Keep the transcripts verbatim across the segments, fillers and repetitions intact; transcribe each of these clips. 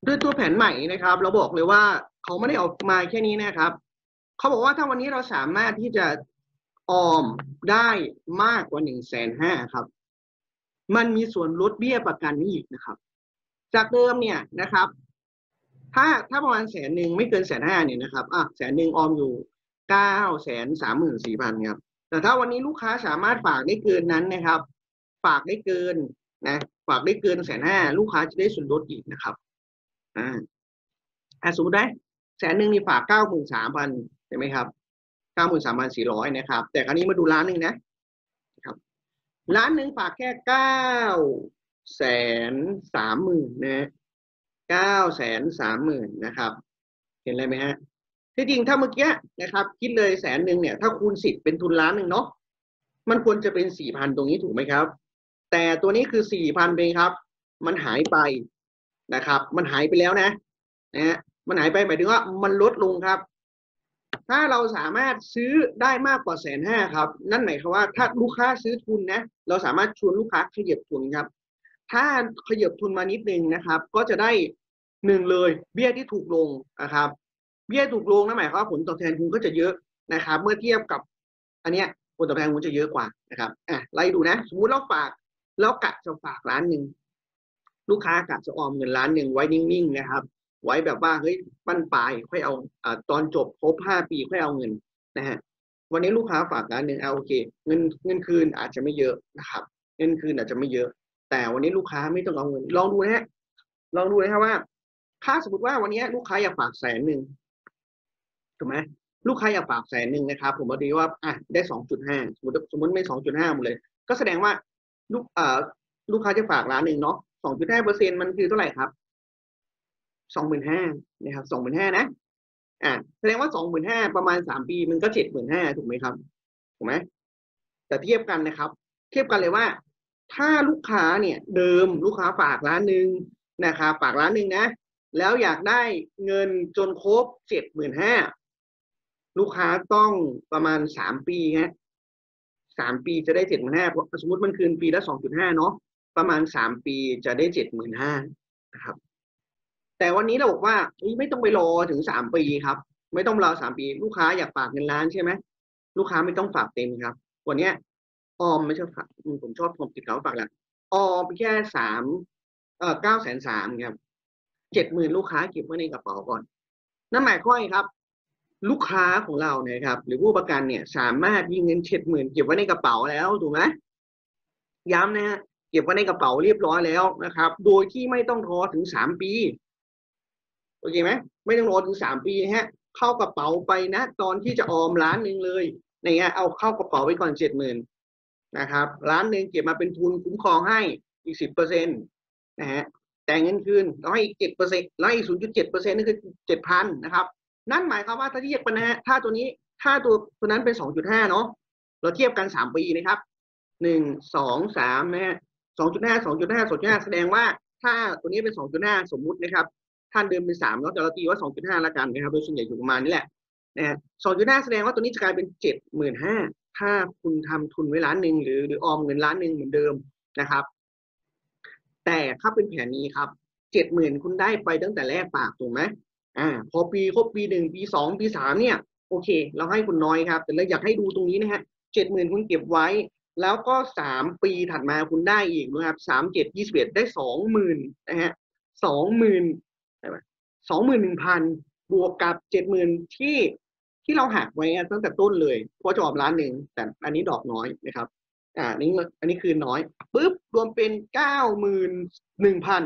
ด้วยตัวแผนใหม่นะครับเราบอกเลยว่าเขาไม่ได้ออกมาแค่นี้นะครับเขาบอกว่าถ้าวันนี้เราสามารถที่จะออมได้มากกว่าหนึ่งแสนห้าครับมันมีส่วนลดเบี้ยประกันนี้อีกนะครับจากเดิมเนี่ยนะครับถ้าถ้าประมาณแสนหนึ่งไม่เกินแสนห้าเนี่ยนะครับอ่ะแสนหนึ่งออมอยู่เก้าแสนสามหมื่นสี่พันครับแต่ถ้าวันนี้ลูกค้าสามารถฝากได้เกินนั้นนะครับฝากได้เกินนะฝากได้เกินแสนห้าลูกค้าจะได้ส่วนลดอีกนะครับอ่า อ่ะสมมติได้แสนหนึ่งนี่ฝากเก้าหมื่นสามพันเห็นไหมครับเก้าหมื่นสามพันสี่ร้อยนะครับ แต่คราวนี้มาดูล้านหนึ่งนะครับล้านหนึ่งฝากแค่เก้าแสนสามหมื่นนะเก้าแสนสามหมื่นนะครับ เห็นอะไรไหมฮะที่จริงถ้าเมื่อกี้นะครับคิดเลยแสนหนึ่งเนี่ยถ้าคูณสิบเป็นทุนล้านหนึ่งเนาะมันควรจะเป็นสี่พันตรงนี้ถูกไหมครับ แต่ตัวนี้คือสี่พันเองครับ มันหายไปนะครับ มันหายไปแล้วนะนะฮะมันหายไปหมายถึงว่ามันลดลงครับ ถ้าเราสามารถซื้อได้มากกว่าแสนห้าครับนั่นหมายความว่าถ้าลูกค้าซื้อทุนนะเราสามารถชวนลูกค้าขยับทุนครับถ้าขยับทุนมานิดนึงนะครับก็จะได้หนึ่งเลยเบี้ยที่ถูกลงนะครับเบี้ยถูกลงนั่นหมายความว่าผลตอบแทนคุณก็จะเยอะนะครับเมื่อเทียบกับอันเนี้ยผลตอบแทนคุณจะเยอะกว่านะครับอ่ะไล่ดูนะสมมุติเราฝากแล้วกะจะฝากล้านหนึ่งลูกค้ากะจะออมเงินล้านหนึ่งไว้นิ่งๆนะครับไว้แบบว่าเฮ้ยปั้นปลายค่อยเอาอ่าตอนจบครบห้าปีค่อยเอาเงินนะฮะวันนี้ลูกค้าฝากล้านหนึ่งเอาโอเคเงินเงินคืนอาจจะไม่เยอะนะครับเงินคืนอาจจะไม่เยอะแต่วันนี้ลูกค้าไม่ต้องเอาเงินลองดูนะฮะลองดูนะครับว่าถ้าสมมติว่าวันนี้ลูกค้าอยากฝากแสนหนึ่งถูกไหมลูกค้าอยากฝากแสนหนึ่งนะครับผมบอกดีว่าอ่ะได้สองจุดห้าสมมติสมมติไม่สองจุดห้าหมดเลยก็แสดงว่าลูกเอ่อลูกค้าจะฝากล้านหนึ่งเนาะสองจุดห้าเปอร์เซ็นต์มันคือเท่าไหร่ครับสองหมื่นห้านะครับสองหมื่นห้านะอ่าแสดงว่าสองหมื่นห้าประมาณสามปีมันก็เจ็ดหมื่นห้าถูกไหมครับถูกไหมแต่เทียบกันนะครับเทียบกันเลยว่าถ้าลูกค้าเนี่ยเดิมลูกค้าฝากล้านหนึ่งนะครับฝากล้านหนึ่งนะแล้วอยากได้เงินจนครบเจ็ดหมื่นห้าลูกค้าต้องประมาณสามปีฮะสามปีจะได้เจ็ดหมื่นห้าสมมติมันคืนปีละสองจุดห้าเนาะประมาณสามปีจะได้เจ็ดหมื่นห้านะครับ แต่วันนี้เราบอกว่าไม่ต้องไปรอถึงสามปีครับไม่ต้องรอสามปีลูกค้าอยากฝากเงินล้านใช่ไหมลูกค้าไม่ต้องฝากเต็มครับวันนี้ออมไม่ใช่ฝากผมชอบผมติดเขาฝากแหละออมแค่สามเอ่อเก้าแสนสามครับเจ็ดหมื่นลูกค้าเก็บไว้ในกระเป๋าก่อนนั่นหมายความว่าครับลูกค้าของเราเนี่ยครับหรือผู้ประกันเนี่ยสามารถยิงเงินเจ็ดหมื่นเก็บไว้ในกระเป๋าแล้วถูกไหมย้ำนะฮะเก็บไว้ในกระเป๋าเรียบร้อยแล้วนะครับโดยที่ไม่ต้องรอถึงสามปี โอเคไหมไม่ต้องรอถึงสามปีฮะเข้ากระเป๋าไปนะตอนที่จะออมล้านหนึ่งเลยในเงี้ยเอาเข้ากระเป๋าไปก่อนเจ็ดหมื่นนะครับล้านหนึ่งเก็บมาเป็นทุนคุ้มครองให้อีกสิบเปอร์เซ็นต์นะฮะแต่เงินคืนเราให้อีกเจ็ดเปอร์เซ็นต์แล้วอีกศูนย์จุดเจ็ดเปอร์เซ็นต์นั่นคือเจ็ดพันนะครับนั่นหมายความว่าถ้าเทียบกันนะฮะถ้าตัวนี้ถ้าตัวตัวนั้นเป็นสองจุดห้าเนาะเราเทียบกันสามปีนะครับหนึ่งสองสามนะฮะสองจุดห้าสองจุดห้าสองจุดห้าแสดงว่าถ้าตัวนี้เป็นสองจุดห้าสมมุตินะครับ ท่านเดิมเป็นสามแล้วแต่เราตีว่าสองจุดห้าละกันนะครับโดยส่วนใหญ่อยู่ประมาณนี้แหละนะฮะสองจุดห้าแสดงว่าตัวนี้จะกลายเป็นเจ็ดหมื่นห้าถ้าคุณทำทุนไว้ล้านหนึ่งหรือหรือออมเงินล้านหนึ่งเหมือนเดิมนะครับแต่ถ้าเป็นแผนนี้ครับเจ็ดหมื่นคุณได้ไปตั้งแต่แรกปากถูกไหมอ่าพอปีครบปีหนึ่งปีสองปีสามเนี่ยโอเคเราให้คุณน้อยครับแต่เราอยากให้ดูตรงนี้นะฮะเจ็ดหมื่นคุณเก็บไว้แล้วก็สามปีถัดมาคุณได้อีกนะครับสามเจ็ดยี่สิบเอ็ดได้สองหมื่นนะฮะสองหมื่นสองหมื่นหนึ่งพันบวกกับเจ็ดหมื่นที่ที่เราหักไว้ตั้งแต่ต้นเลยเพราะจะออกล้านหนึ่งแต่อันนี้ดอกน้อยนะครับอ่านี้อันนี้คืนน้อยปุ๊บรวมเป็นเก้าหมื่นหนึ่งพัน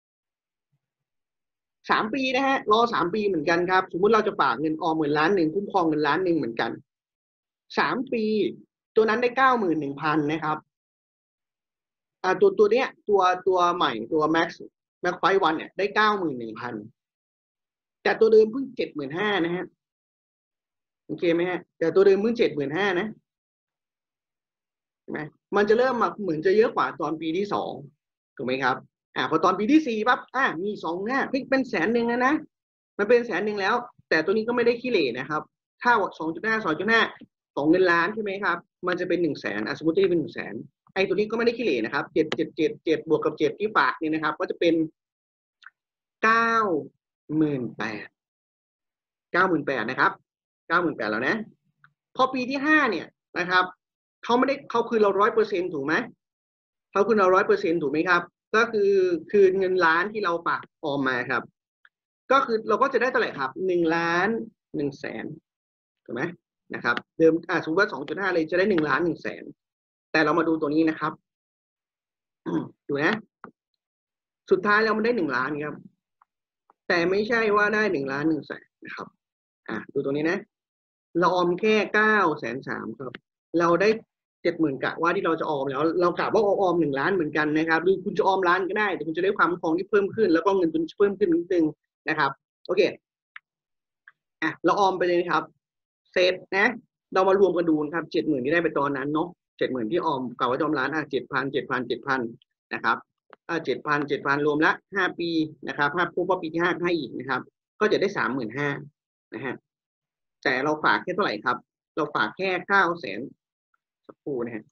สามปีนะฮะรอสามปีเหมือนกันครับสมมุติเราจะฝากเงินออมเงินล้านหนึ่งคุ้มครองเงินล้านหนึ่งเหมือนกันสามปีตัวนั้นได้เก้าหมื่นหนึ่งพันนะครับอ่าตัวตัวเนี้ยตัวตัวใหม่ตัว Max Max ไฟวันเนี่ยได้เก้าหมื่นหนึ่งพันแต่ตัวเดิมเพิ่งเจ็ดหมื่นห้านะฮะโอเคไหมฮะแต่ตัวเดิมเพิ่งเจ็ดหมื่นห้านะใช่ไหมมันจะเริ่มมาเหมือนจะเยอะกว่าตอนปีที่สองถูกไหมครับอ่าพอตอนปีที่สี่ปั๊บอ่ามีสองห้าเพิ่งเป็นแสนหนึ่งนะนะมันเป็นแสนหนึ่งแล้วแต่ตัวนี้ก็ไม่ได้ขี้เหร่นะครับถ้าสองจุดห้าสองจุดห้าสองเงินล้านใช่ไหมครับมันจะเป็นหนึ่งแสนอ่ะสมมติที่เป็นหนึ่งแสนไอ้ตัวนี้ก็ไม่ได้ขี้เหร่นะครับเจ็ดเจ็ดเจ็ดเจ็ดบวกกับเจ็ดที่ฝากเนี่ยนะครับก็จะเป็นเก้าหมื่นแปดเก้าหมื่นแปดนะครับเก้าหมื่นแปดแล้วนะพอปีที่ห้าเนี่ยนะครับเขาไม่ได้เขาคืนเราร้อยเปอร์เซ็นต์ถูกไหมเขาคืนเราร้อยเปอร์เซ็นต์ถูกไหมครับก็คือคืนเงินล้านที่เราฝากออมมาครับก็คือเราก็จะได้เท่าไหร่ครับหนึ่งล้านหนึ่งแสนถูกไหมนะครับเดิมอ่าสมมติว่าสองจุดห้าเลยจะได้หนึ่งล้านหนึ่งแสนแต่เรามาดูตัวนี้นะครับดูนะสุดท้ายเรามันได้หนึ่งล้านครับแต่ไม่ใช่ว่าได้หนึ่งล้านหนึ่งแสนนะครับอ่ะดูตัวนี้นะเราออมแค่เก้าแสนสามครับเราได้เจ็ดหมื่นกะว่าที่เราจะออมแล้วเรากะว่าออมหนึ่งล้านเหมือนกันนะครับหรือคุณจะออมล้านก็ได้แต่คุณจะได้ความคล่องที่เพิ่มขึ้นแล้วก็เงินทุนเพิ่มขึ้นนิดนึงนะครับโอเคอ่ะเราออมไปเลยครับเสร็จนะเรามารวมกันดูครับเจ็ดหมื่นที่ได้ไปตอนนั้นเนาะเจ็ดหมื่นที่ออมกะว่าจะออมล้านอ่ะเจ็ดพันเจ็ดพันเจ็ดพันนะครับอ่าเจ็ดพันเจ็ดพันรวมละห้าปีนะครับห้าพบว่าปีที่ห้าให้อีกนะครับก็จะได้สามหมื่นห้านะฮะแต่เราฝากแค่เท่าไหร่ครับเราฝากแค่เก้าแสนสักครู่นะฮะ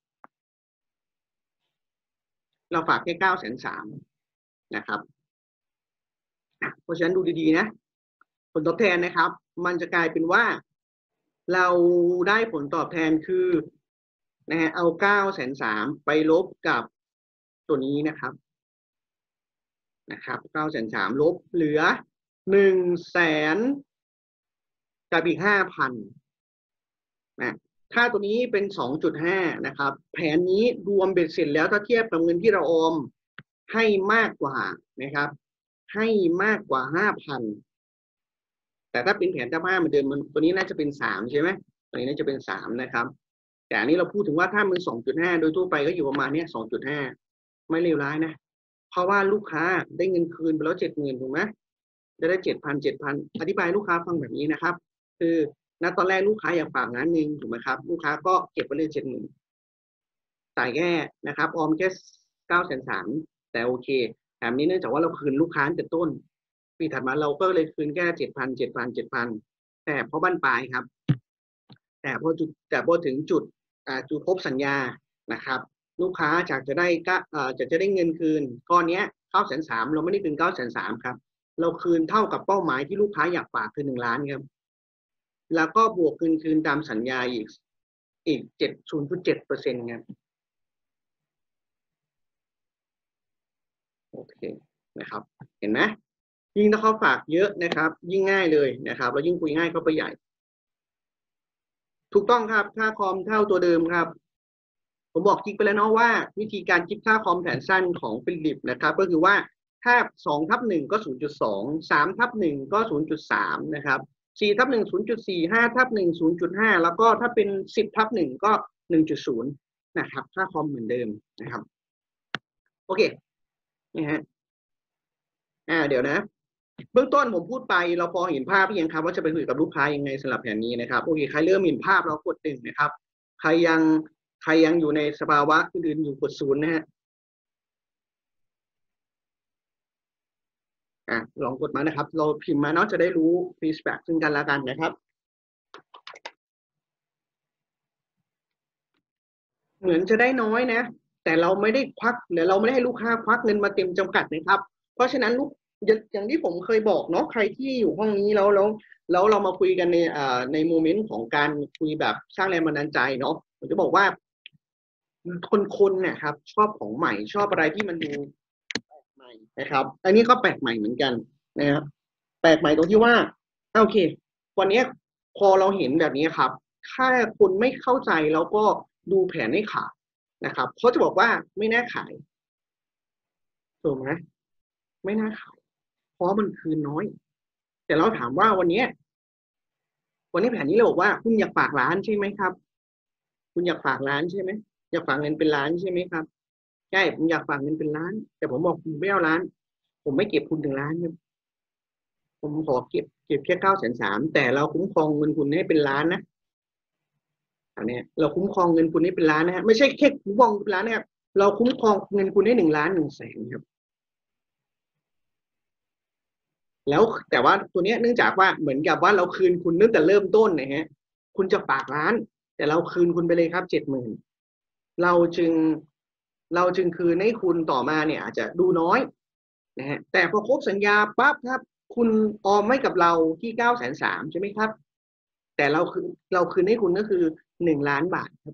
เราฝากแค่เก้าแสนสามนะครับเพราะฉะนั้นดูดีๆนะผลตอบแทนนะครับมันจะกลายเป็นว่าเราได้ผลตอบแทนคือนะฮะเอาเก้าแสนสามไปลบกับตัวนี้นะครับนะครับเก้าแสนสามลบเหลือหนึ่งแสนกับอีกห้าพันนะถ้าตัวนี้เป็นสองจุดห้านะครับแผนนี้รวมเบ็ดเสร็จแล้วถ้าเทียบกับเงินที่เราออมให้มากกว่านะครับให้มากกว่าห้าพันแต่ถ้าเป็นแผนเจ้าภาพเหมือนเดิมมันตัวนี้น่าจะเป็นสามใช่ไหมตัวนี้น่าจะเป็นสามนะครับแต่อันนี้เราพูดถึงว่าถ้ามันสองจุดห้าโดยทั่วไปก็อยู่ประมาณนี้สองจุดห้าไม่เลวร้ายนะเพราะว่าลูกค้าได้เงินคืนไปแล้วเจ็ดหมื่นถูกไหมจะได้เจ็ดพันเจ็ดพันอธิบายลูกค้าฟังแบบนี้นะครับคือณตอนแรกลูกค้าอยากฝากล้านหนึ่งถูกไหมครับลูกค้าก็เก็บไปเลยเจ็ดหมื่นจ่ายแค่นะครับออมแค่เก้าแสนสามแต่โอเคแถมนี้เนื่องจากว่าเราคืนลูกค้าแต่ต้นปีถัดมาเราก็เลยคืนแค่เจ็ดพันเจ็ดพันเจ็ดพันแต่พอบั้นปลายครับแต่พอจุดแต่พอถึงจุดอ่าจุดครบสัญญานะครับลูกค้าจากจะได้ก็อ่าจะจะได้เงินคืนก้อนเนี้ยเก้าแสนสามเราไม่ได้คืนเก้าแสนสามครับเราคืนเท่ากับเป้าหมายที่ลูกค้าอยากฝากคือหนึ่งล้านครับแล้วก็บวกคืนคืนตามสัญญาอีกอีกเจ็ดศูนย์จุดเจ็ดเปอร์เซ็นต์ครับโอเคนะครับเห็นไหมยิ่งถ้าเขาฝากเยอะนะครับยิ่งง่ายเลยนะครับแล้วยิ่งคุยง่ายเข้าไปใหญ่ถูกต้องครับค่าคอมเท่าตัวเดิมครับผมบอกจิ๊กไปแล้วเนาะว่าวิธีการคิดค่าคอมแผนสั้นของฟิลิปนะครับก็คือว่าถ้าสองทับหนึ่งก็ศูนย์จุดสองสามทับหนึ่งก็ศูนย์จุดสามนะครับสี่ทับหนึ่งศูนย์จุดสี่ห้าทับหนึ่งศูนย์จุดห้าแล้วก็ถ้าเป็นสิบทับหนึ่งก็หนึ่งจุดศูนย์นะครับค่าคอมเหมือนเดิมนะครับโอเคนี่ฮะอ่าเดี๋ยวนะเบื้องต้นผมพูดไปเราพอเห็นภาพยังครับว่าจะไปคุยกับลูกค้ายังไงสำหรับแผนนี้นะครับโอเคใครเริ่มเห็นภาพเรากดหนึ่งนะครับใครยังใครยังอยู่ในสภาวะอื่นๆอยู่กดศูนย์นะฮะอ่ะลองกดมานะครับเราพิมพ์มาเนาะจะได้รู้ฟีดแบ็กซึ่งกันและกันนะครับเหมือนจะได้น้อยนะแต่เราไม่ได้ควักหรือเราไม่ได้ให้ลูกค้าควักเงินมาเต็มจำกัดนะครับเพราะฉะนั้นลูกอย่างที่ผมเคยบอกเนาะใครที่อยู่ห้องนี้แล้วแล้วแล้วเรามาคุยกันในอ่าในโมเมนต์ของการคุยแบบสร้างแรงบันดาลใจเนาะผมจะบอกว่าคนคนเนี่ยครับชอบของใหม่ชอบอะไรที่มันดูแปลกใหม่นะครับอันนี้ก็แปลกใหม่เหมือนกันนะครับแปลกใหม่ตรงที่ว่าโอเควันนี้พอเราเห็นแบบนี้ครับถ้าคุณไม่เข้าใจแล้วก็ดูแผนให้ขาดนะครับเขาจะบอกว่าไม่น่าขายถูกไหมไม่น่าขายเพราะมันคืนน้อยแต่เราถามว่าวันนี้วันนี้แผนนี้เราบอกว่าคุณอยากฝากร้านใช่ไหมครับคุณอยากฝากร้านใช่ไหมอยากฝากเงินเป็นล้านใช่ไหมครับใช่ผมอยากฝากเงินเป็นล้านแต่ผมบอกคุณไม่เอาล้านผมไม่เก็บคุณถึงล้านครับผมขอเก็บเก็บแค่เก้าแสนสามแต่เราคุ้มครองเงินคุณให้เป็นล้านนะอันนี้เราคุ้มครองเงินคุณให้เป็นล้านนะฮะไม่ใช่แค่คุ้มครองเป็นล้านนะครับเราคุ้มครองเงินคุณให้หนึ่งล้านหนึ่งแสนครับแล้วแต่ว่าตัวนี้เนื่องจากว่าเหมือนกับว่าเราคืนคุณตั้งแต่เริ่มต้นนะฮะคุณจะฝากล้านแต่เราคืนคุณไปเลยครับเจ็ดหมื่นเราจึงเราจึงคืนให้คุณต่อมาเนี่ยอาจจะดูน้อยนะฮะแต่พอครบสัญญาปั๊บครับคุณออมไว้กับเราที่เก้าแสนสามใช่ไหมครับแต่เราคือเราคืนให้คุณก็คือหนึ่งล้านบาทครับ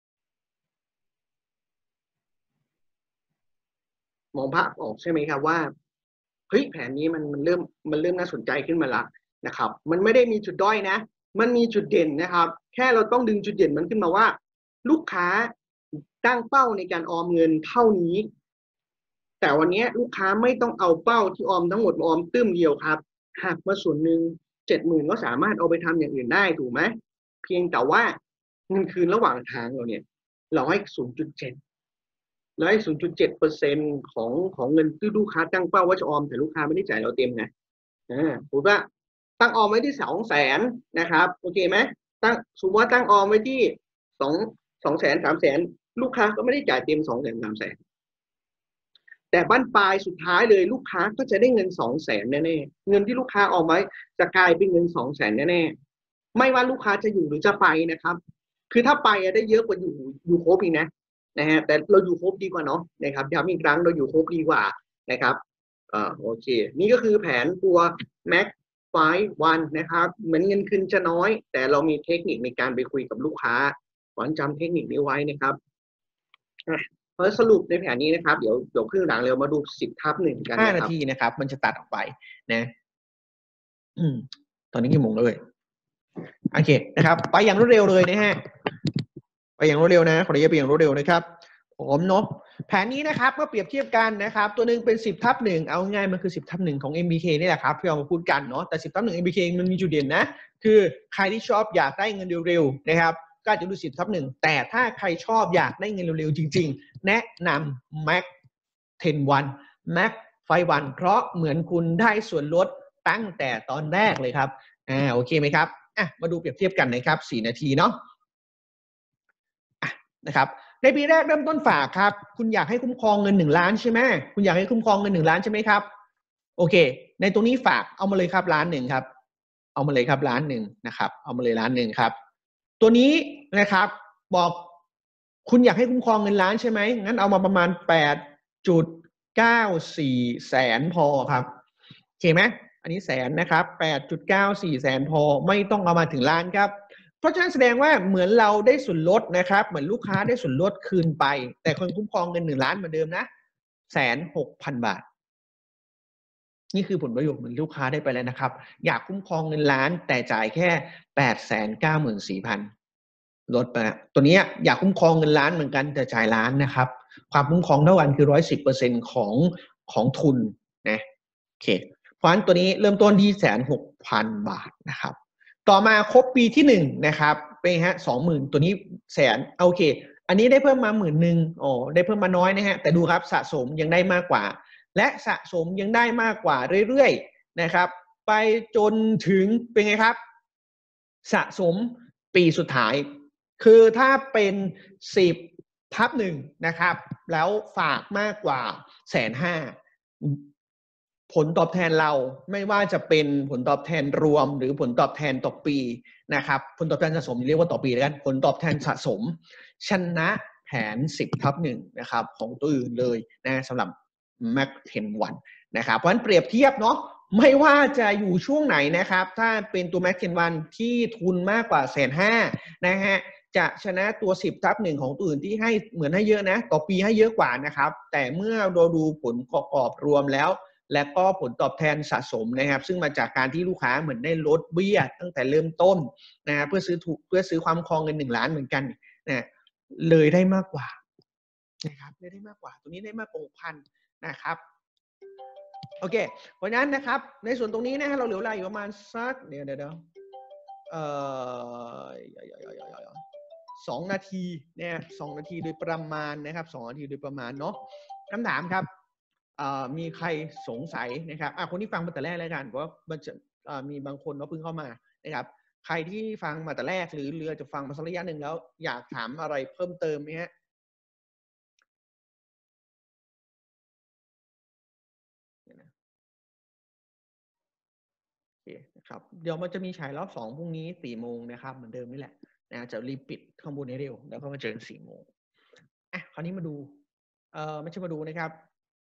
มองภาพออกใช่ไหมครับว่าเฮ้ยแผนนี้มันมันเริ่มมันเริ่มน่าสนใจขึ้นมาละนะครับมันไม่ได้มีจุดด้อยนะมันมีจุดเด่นนะครับแค่เราต้องดึงจุดเด่นมันขึ้นมาว่าลูกค้าตั้งเป้าในการออมเงินเท่านี้แต่วันนี้ลูกค้าไม่ต้องเอาเป้าที่ออมทั้งหมดมาออมตื้มเดียวครับหักมาส่วนหนึ่งเจ็ดหมื่นก็สามารถเอาไปทำอย่างอื่นได้ถูกไหมเพียงแต่ว่าเงินคืนระหว่างทางเราเนี่ยเราให้ศูนย์จุดเจ็ดแล้วให้ศูนย์จุดเจ็ดเปอร์เซ็นต์ของของเงินที่ลูกค้าตั้งเป้าว่าจะออมแต่ลูกค้าไม่ได้จ่ายเราเต็มไงอ่าถูกป่ะตั้งออมไว้ที่สองแสนนะครับโอเคไหมตั้งสมมติว่าตั้งออมไว้ที่สองสองแสนสามแสนลูกค้าก็ไม่ได้จ่ายเต็มสองแสนสามแสน แต่บั้นปลายสุดท้ายเลยลูกค้าก็จะได้เงินสองแสนแน่ๆเงินที่ลูกค้าออกไว้จะกลายเป็นเงินสองแสนแน่ๆไม่ว่าลูกค้าจะอยู่หรือจะไปนะครับคือถ้าไปได้เยอะกว่าอยู่อยู่ครบอีกนะนะฮะแต่เราอยู่ครบดีกว่าเนาะนะครับย้ำอีกครั้งเราอยู่ครบดีกว่านะครับอ่าโอเคนี่ก็คือแผนตัว Max ไฟวันนะครับเหมือนเงินคืนจะน้อยแต่เรามีเทคนิคในการไปคุยกับลูกค้าขอจำเทคนิคนี้ไว้นะครับเพราะสรุปในแผนนี้นะครับเดี๋ยวเดี๋ยวครึ่งหลังเร็วมาดูสิบทับหนึ่งกันห้านาทีนะครับมันจะตัดออกไปนะอืมตอนนี้กี่โมงเลยโอเคนะครับไปอย่างรวดเร็วเลยนะฮะไปอย่างรวดเร็วนะขออนุญาตไปอย่างรวดเร็วนะครับผมเนาะแผนนี้นะครับเมื่อเปรียบเทียบกันนะครับตัวหนึ่งเป็นสิบทับหนึ่งเอาง่ายมันคือสิบทับหนึ่งของ เอ็ม บี เค นี่แหละครับที่เรามาพูดกันเนาะแต่สิบทับหนึ่ง เอ็ม บี เค มันมีจุดเด่นนะคือใครที่ชอบอยากได้เงินเร็วๆนะครับก็จะดูสิบทับหนึ่งแต่ถ้าใครชอบอยากได้เงินเร็วๆจริงๆแนะนำ Max สิบวัน Max ไฟวันเพราะเหมือนคุณได้ส่วนลดตั้งแต่ตอนแรกเลยครับอ่าโอเคไหมครับอ่ะมาดูเปรียบเทียบกันนะครับสี่นาทีเนาะอ่ะนะครับในปีแรกเริ่มต้นฝากครับคุณอยากให้คุ้มครองเงินหนึ่งล้านใช่ไหมคุณอยากให้คุ้มครองเงินหนึ่งล้านใช่ไหมครับโอเคในตรงนี้ฝากเอามาเลยครับล้านหนึ่งครับเอามาเลยครับล้านหนึ่งนะครับเอามาเลยล้านหนึ่งครับตัวนี้นะครับบอกคุณอยากให้คุ้มครองเงินล้านใช่ไหมงั้นเอามาประมาณแปดจุดเก้าสี่แสนพอครับโอเคไหมอันนี้แสนนะครับแปดจุดเก้าสี่แสนพอไม่ต้องเอามาถึงล้านครับเพราะฉะนั้นแสดงว่าเหมือนเราได้ส่วนลดนะครับเหมือนลูกค้าได้ส่วนลดคืนไปแต่คนคุ้มครองเงินหนึ่งล้านเหมือนเดิมนะแสนหกพันบาทนี่คือผลประโยชน์เหมือนลูกค้าได้ไปแล้วนะครับอยากคุ้มครองเงินล้านแต่จ่ายแค่แปดแสนเก้าหมื่นสี่พันลดไปตัวนี้อยากคุ้มครองเงินล้านเหมือนกันแต่จ่ายล้านนะครับความคุ้มครองเท่ากันคือร้อยสิบเปอร์เซ็นต์ของของทุนนะโอเคเพราะฉะนั้นตัวนี้เริ่มต้นที่แสนหกพันบาทนะครับต่อมาครบปีที่หนึ่งนะครับเป็นฮะสองหมื่นตัวนี้แสนโอเคอันนี้ได้เพิ่มมาหมื่นหนึ่งอ๋อได้เพิ่มมาน้อยนะฮะแต่ดูครับสะสมยังได้มากกว่าและสะสมยังได้มากกว่าเรื่อยๆนะครับไปจนถึงเป็นไงครับสะสมปีสุดท้ายคือถ้าเป็นสิบทับหนึ่งนะครับแล้วฝากมากกว่าแสนห้าผลตอบแทนเราไม่ว่าจะเป็นผลตอบแทนรวมหรือผลตอบแทนต่อปีนะครับผลตอบแทนสะสมเรียกว่าต่อปีแล้วกันผลตอบแทนสะสมชนะแผนสิบทับหนึ่งนะครับของตัวอื่นเลยนะสำหรับ Max สิบวันนะครับเพราะฉะนั้นเปรียบเทียบเนาะไม่ว่าจะอยู่ช่วงไหนนะครับถ้าเป็นตัว Max สิบวันที่ทุนมากกว่าแสนห้านะฮะจะชนะตัวสิบทับหนึ่งของตัวอื่นที่ให้เหมือนให้เยอะนะต่อปีให้เยอะกว่านะครับแต่เมื่อเราดูผลประกอบรวมแล้วและก็ผลตอบแทนสะสมนะครับซึ่งมาจากการที่ลูกค้าเหมือนได้ลดเบี้ยตั้งแต่เริ่มต้นนะเพื่อซื้อถูกเพื่อซื้อความครองเงินหนึ่งล้านเหมือนกันนะเลยได้มากกว่านะครับเลยได้มากกว่าตัวนี้ได้มากกว่าหกพันนะครับโอเคเพราะฉะนั้นนะครับในส่วนตรงนี้นะฮะเราเหลือเวลาอยู่ประมาณสักเดี๋ยวเดี๋ยวเอ่อสองนาทีเนี่ยสองนาทีโดยประมาณนะครับสองนาทีโดยประมาณเนาะคำถามครับมีใครสงสัยนะครับคนที่ฟังมาแต่แรกแล้วกันเพราะมันจะมีบางคนเนาะเพิ่งเข้ามานะครับใครที่ฟังมาแต่แรกหรือเรือจะฟังมาสักระยะหนึ่งแล้วอยากถามอะไรเพิ่มเติมไหมฮะโอเคนะครับเดี๋ยวมันจะมีฉายรอบสองพรุ่งนี้สี่โมงนะครับเหมือนเดิมนี่แหละนะจะรีบปิดข้างบนให้เร็วแล้วก็มาเจอกันสี่โมงอ่ะคราวนี้มาดูเอ่อไม่ใช่มาดูนะครับ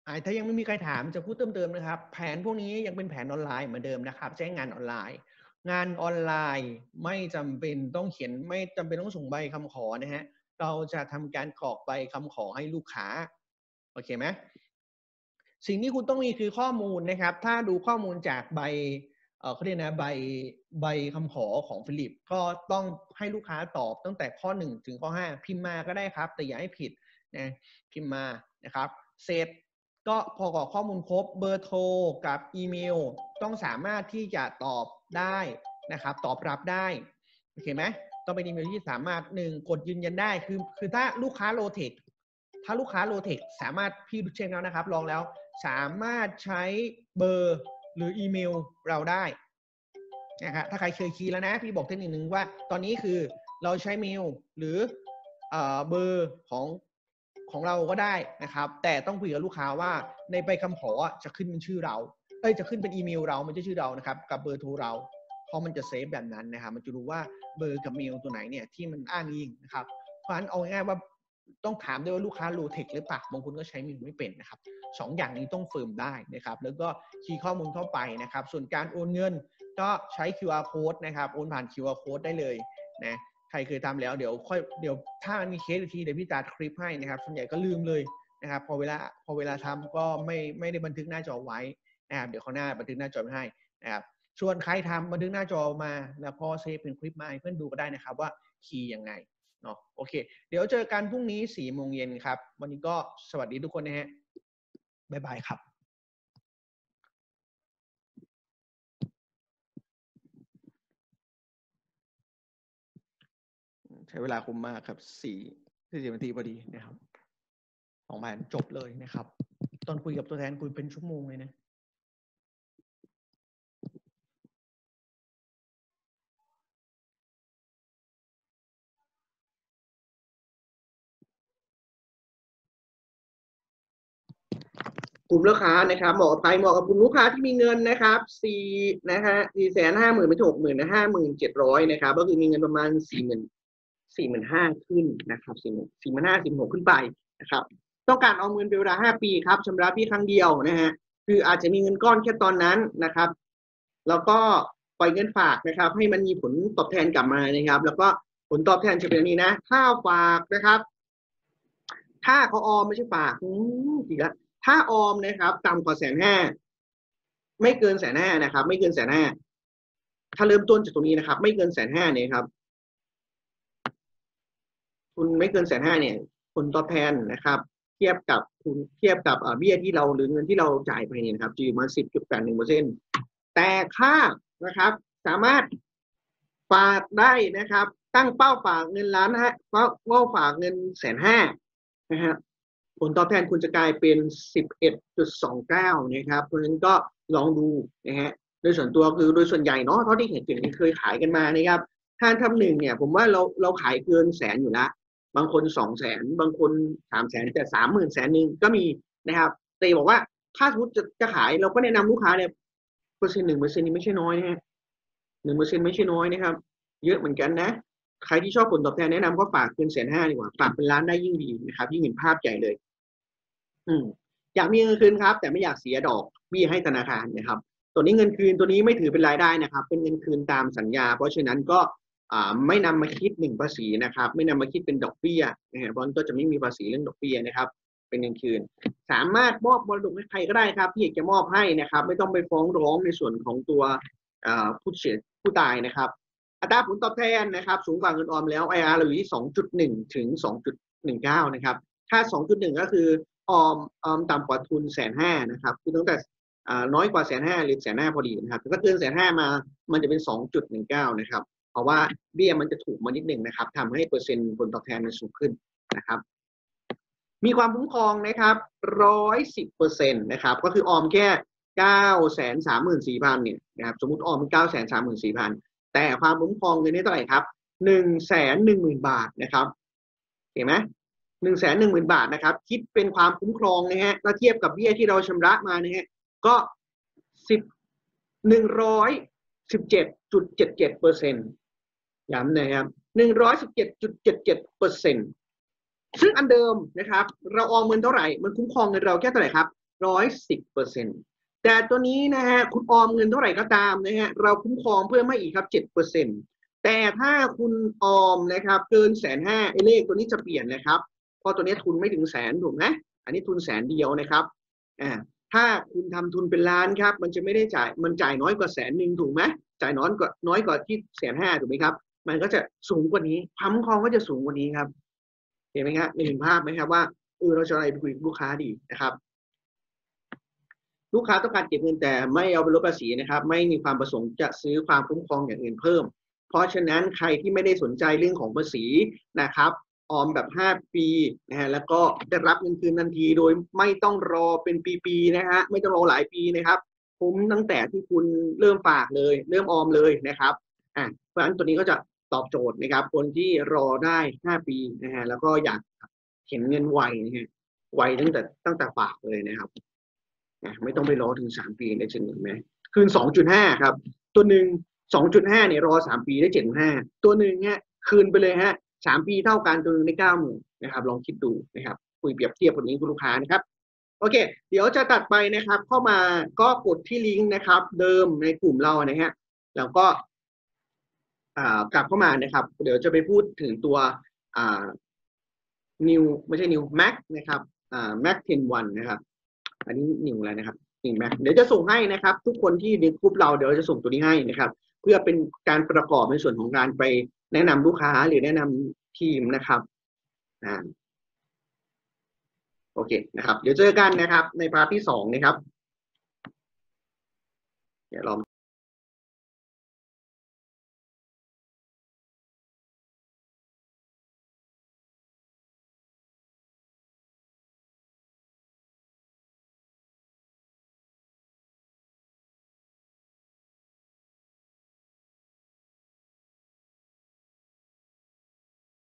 ถ้ายังไม่มีใครถามจะพูดเติมเติมนะครับแผนพวกนี้ยังเป็นแผนออนไลน์เหมือนเดิมนะครับใช้งานออนไลน์งานออนไลน์ไม่จำเป็นต้องเขียนไม่จำเป็นต้องส่งใบคำขอนะฮะเราจะทำการกรอกใบคำขอให้ลูกค้าโอเคไหมสิ่งที่คุณต้องมีคือข้อมูลนะครับถ้าดูข้อมูลจากใบเอ่อเขาเรียกนะใบใบคำขอของฟิลิปก็ต้องให้ลูกค้าตอบตั้งแต่ข้อหนึ่งถึงข้อห้าพิมพ์มาก็ได้ครับแต่อย่าให้ผิดนะพิมพ์มานะครับเสร็จก็พอกรอกข้อมูลครบเบอร์โทรกับอีเมลต้องสามารถที่จะตอบได้นะครับตอบรับได้โอเคไหมต้องเป็นอีเมลที่สามารถหนึ่งกดยืนยันได้คือคือถ้าลูกค้าโลเทคถ้าลูกค้าโลเทคสามารถพี่เช็คแล้วนะครับลองแล้วสามารถใช้เบอร์หรืออีเมลเราได้นะครับถ้าใครเคยคีย์แล้วนะพี่บอกเทคนิคนึงว่าตอนนี้คือเราใช้เมลหรือเบอร์ของของเราก็ได้นะครับแต่ต้องคุยกับลูกค้าว่าในใบคำขอจะขึ้นเป็นชื่อเราเอ้ยจะขึ้นเป็นอีเมลเราไม่ใช่ชื่อเรานะครับกับเบอร์โทรเราเพราะมันจะเซฟแบบนั้นนะครับมันจะรู้ว่าเบอร์กับเมลตัวไหนเนี่ยที่มันอ้างอิงนะครับเพราะฉะนั้นเอาง่ายๆว่าต้องถามด้วยว่าลูกค้าโลเทคหรือเปล่าบางคนก็ใช้เมลไม่เป็นนะครับสองอย่างนี้ต้องเฟิร์มได้นะครับแล้วก็คีย์ข้อมูลเข้าไปนะครับส่วนการโอนเงินก็ใช้ คิว อาร์ code นะครับโอนผ่าน คิว อาร์ code ได้เลยนะใครเคยทำแล้วเดี๋ยวค่อยเดี๋ยวถ้ามันมีเคสอีกทีเดี๋ยวพี่ตัดคลิปให้นะครับส่วนใหญ่ก็ลืมเลยนะครับพอเวลาพอเวลาทำก็ไม่ไม่ได้บันทึกหน้าจอไว้นะครับเดี๋ยวเขาหน้าบันทึกหน้าจอให้นะครับส่วนใครทำบันทึกหน้าจอมาแล้วพอเซฟเป็นคลิปมาให้เพื่อนดูก็ได้นะครับว่าคีย์ยังไงเนาะโอเคเดี๋ยวเจอกันพรุ่งนี้สี่โมงเย็นครับวันนี้ก็สวัสดีทุกคนนะฮะบ๊ายบายครับใช้เวลาคุ้มมากครับสี่สี่สิบนาทีพอดีนะครับสองแผนจบเลยนะครับตอนคุยกับตัวแทนคุยเป็นชั่วโมงเลยนะกลุ่มลูกค้านะครับเหมาะกับใครเหมาะกับกลุ่มลูกค้าที่มีเงินนะครับสี่นะฮะสี่แสนห้าหมื่นไม่ถึงหกหมื่นนะห้าหมื่นเจ็ดร้อยนะครับก็คือมีเงินประมาณสี่หมื่นสี่หมื่นห้าขึ้นนะครับสี่หมื่นสี่หมื่นห้าสี่หมื่นหกขึ้นไปนะครับต้องการเอาเงินเป็นเวลาห้าปีครับชำระพี่ครั้งเดียวนะฮะคืออาจจะมีเงินก้อนแค่ตอนนั้นนะครับแล้วก็ปล่อยเงินฝากนะครับให้มันมีผลตอบแทนกลับมานะครับแล้วก็ผลตอบแทนจะเป็นนี้นะถ้าฝากนะครับถ้าเขาออมไม่ใช่ฝากอีกแล้วถ้าออมนะครับต่ำกว่าแสนห้าไม่เกินแสนห้านะครับไม่เกินแสนห้าถ้าเริ่มต้นจากตรงนี้นะครับไม่เกินแสนห้าเนี่ยครับคุณไม่เกินแสนห้าเนี่ยผลตอบแทนนะครับเทียบกับคุณเทียบกับเบี้ยที่เราหรือเงินที่เราจ่ายไปเนี่ยนะครับจะอยู่มาสิบจุดแปดหนึ่งเปอร์เซ็นต์แต่ค่านะครับสามารถฝากได้นะครับตั้งเป้าฝากเงินล้านฮะเป้าฝากเงินแสนห้านะครับผลตอบแทนคุณจะกลายเป็น สิบเอ็ดจุดสองเก้า นะครับเพราะฉะนั้นก็ลองดูนะฮะโดยส่วนตัวคือโดยส่วนใหญ่เนาะเท่าที่เห็นถึงเคยขายกันมานะครับห้าทับหนึ่งเนี่ยผมว่าเราเราขายเกินแสนอยู่แล้วบางคนสองแสนบางคนสามแสนแต่สามหมื่นแสนหนึ่งก็มีนะครับแต่บอกว่าถ้าสมมติจะจะขายเราก็แนะนำลูกค้าเนี่ยเปอร์เซ็นต์หนึ่งเปอร์เซ็นต์นี้ไม่ใช่น้อยนะฮะหนึ่งเปอร์เซ็นต์ไม่ใช่น้อยนะครับเยอะเหมือนกันนะใครที่ชอบผลตอบแทนแนะนำก็ฝากเกินแสนห้าดีกว่าฝากเป็นล้านได้ยิ่งดีนะครับยิ่งเห็นภาพใหญ่เลยอืมอยากมีเงินคืนครับแต่ไม่อยากเสียดอกเบี้ยให้ธนาคารนะครับตัวนี้เงินคืนตัวนี้ไม่ถือเป็นรายได้นะครับเป็นเงินคืนตามสัญญาเพราะฉะนั้นก็ไม่นำมาคิดหนึ่งภาษีนะครับไม่นำมาคิดเป็นดอกเบี้ยนะฮะเพราะก็จะไม่มีภาษีเรื่องดอกเบี้ยนะครับเป็นเงินคืนสามารถมอบมรดกให้ใครก็ได้ครับที่อยากจะมอบให้นะครับไม่ต้องไปฟ้องร้องในส่วนของตัวผู้เสียผู้ตายนะครับอัตราผลตอบแทนนะครับสูงกว่าเงินออมแล้ว ไอ อาร์ เราอยู่ที่ สองจุดหนึ่ง ถึง สองจุดหนึ่งเก้า นะครับถ้า สองจุดหนึ่ง ก็คือออมออมต่ำกว่าทุนแสนห้านะครับคือตั้งแต่น้อยกว่าแสนห้าหรือแสนห้าพอดีนะครับถ้าเกินแสนห้ามามันจะเป็น สองจุดหนึ่งเก้า นะครับเพราะว่าเบี้ยมันจะถูกมานิดหนึ่งนะครับทำให้เปอร์เซ็นต์ผลตอบแทนมันสูงขึ้นนะครับมีความคุ้มครองนะครับร้อยสิบเปอร์เซ็นต์นะครับก็คือออมแค่เก้าแสนสามหมื่นสี่พันเนี่ยนะครับสมมติออมเก้าแสนสามหมื่นสี่พันแต่ความคุ้มครองเงินนี้เท่าไหร่ครับหนึ่งแสนหนึ่งหมื่นบาทนะครับเห็นไหมหนึ่งแสนหนึ่งหมื่นบาทนะครับคิดเป็นความคุ้มครองนะฮะแล้วเทียบกับเบี้ยที่เราชำระมานะฮะก็สิบหนึ่งร้อยสิบเจ็ดจุดเจ็ดเจ็ดเปอร์เซ็นต์ย้ำนะครับหนึ่งร้อยสิบเจ็ดจุดเจ็ดเจ็ดเปอร์เซ็นต์ซึ่งอันเดิมนะครับเราออมเงินเท่าไหร่มันคุ้มครองเงินเราแค่เท่าไหร่ครับร้อยสิบเปอร์เซ็นต์แต่ตัวนี้นะฮะคุณออมเงินเท่าไหร่ก็ตามนะฮะเราคุ้มครองเพิ่มมาอีกครับเจ็ดเปอร์เซ็นต์แต่ถ้าคุณออมนะครับเกินแสนห้าไอ้เลขตัวนี้จะเปลี่ยนนะครับเพราะตัวนี้ทุนไม่ถึงแสนถูกไหมอันนี้ทุนแสนเดียวนะครับอ่าถ้าคุณทำทุนเป็นล้านครับมันจะไม่ได้จ่ายมันจ่ายน้อยกว่าแสนหนึ่งถูกไหมจ่ายน้อยกว่าน้อยกว่าที่แสนห้าถูกไหมครับมันก็จะสูงกว่านี้ความคุ้มครองก็จะสูงกว่านี้ครับเห็นไหมครับเห็นภาพไหมครับว่าเออเราจะอะไรไปคุยกับลูกค้าดีนะครับลูกค้าต้องการเก็บเงินแต่ไม่เอาไปลดภาษีนะครับไม่มีความประสงค์จะซื้อความคุ้มครองอย่างอื่นเพิ่มเพราะฉะนั้นใครที่ไม่ได้สนใจเรื่องของภาษีนะครับออมแบบห้าปีนะฮะแล้วก็ได้รับเงินคืนทันทีโดยไม่ต้องรอเป็นปีๆนะฮะไม่ต้องรอหลายปีนะครับคุ้มตั้งแต่ที่คุณเริ่มฝากเลยเริ่มออมเลยนะครับอ่ะเพราะฉะนั้นตัวนี้ก็จะตอบโจทย์นะครับคนที่รอได้ห้าปีนะฮะแล้วก็อยากเห็นเงินไวนะฮะไวตั้งแต่ตั้งแต่ฝากเลยนะครับไม่ต้องไปรอถึงสามปีได้เช่นกันไหมคืน สองจุดห้า ครับตัวหนึ่ง สองจุดห้า เนี่ยรอสามปีได้ เจ็ดจุดห้า ตัวหนึ่งเนี่ยคืนไปเลยฮะสามปีเท่ากันตัวหนึ่งได้ เก้าหมื่น นะครับลองคิดดูนะครับคุยเปรียบเทียบคนนี้คุณลูกค้านะครับโอเคเดี๋ยวจะตัดไปนะครับเข้ามาก็กดที่ลิงก์นะครับเดิมในกลุ่มเรานะฮะแล้วก็กลับเข้ามานะครับเดี๋ยวจะไปพูดถึงตัวนิวไม่ใช่นิว Mac นะครับMac เทน วันนะครับอันนี้นิวอะไรนะครับนิว Mac เดี๋ยวจะส่งให้นะครับทุกคนที่ในกลุ่มเราเดี๋ยวจะส่งตัวนี้ให้นะครับเพื่อเป็นการประกอบในส่วนของการไปแนะนำลูกค้าหรือแนะนำทีมนะครับอ่าโอเคนะครับเดี๋ยวเจอกันนะครับในพาร์ทที่สองนะครับเดี๋ยวลอง